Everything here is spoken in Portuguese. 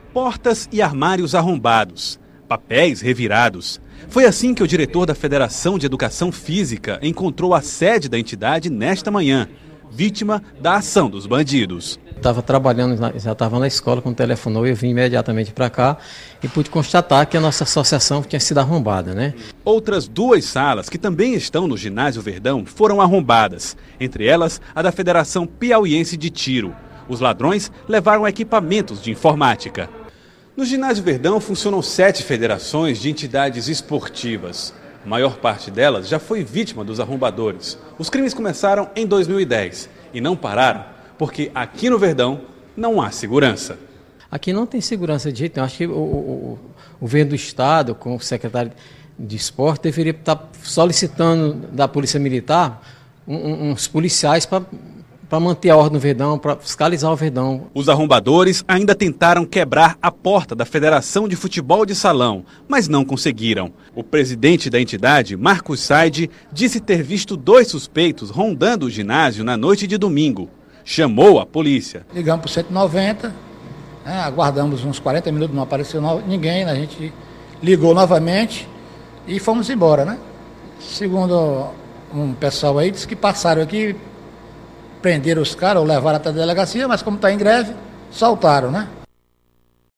Portas e armários arrombados, papéis revirados. Foi assim que o diretor da Federação de Educação Física encontrou a sede da entidade nesta manhã, vítima da ação dos bandidos. Estava trabalhando, já estava na escola, quando telefonou, eu vim imediatamente para cá e pude constatar que a nossa associação tinha sido arrombada, né? Outras 2 salas que também estão no Ginásio Verdão foram arrombadas, entre elas a da Federação Piauiense de Tiro. Os ladrões levaram equipamentos de informática. No Ginásio Verdão funcionam 7 federações de entidades esportivas. A maior parte delas já foi vítima dos arrombadores. Os crimes começaram em 2010 e não pararam, porque aqui no Verdão não há segurança. Aqui não tem segurança de jeito nenhum. Acho que o governo do Estado, com o secretário de Esporte, deveria estar solicitando da Polícia Militar uns policiais para manter a ordem no Verdão, para fiscalizar o Verdão. Os arrombadores ainda tentaram quebrar a porta da Federação de Futebol de Salão, mas não conseguiram. O presidente da entidade, Marcos Said, disse ter visto 2 suspeitos rondando o ginásio na noite de domingo. Chamou a polícia. Ligamos para o 190, aguardamos uns 40 minutos, não apareceu ninguém, a gente ligou novamente e fomos embora, né? Segundo um pessoal aí, disse que passaram aqui, prenderam os caras ou levaram até a delegacia, mas como está em greve, soltaram, né?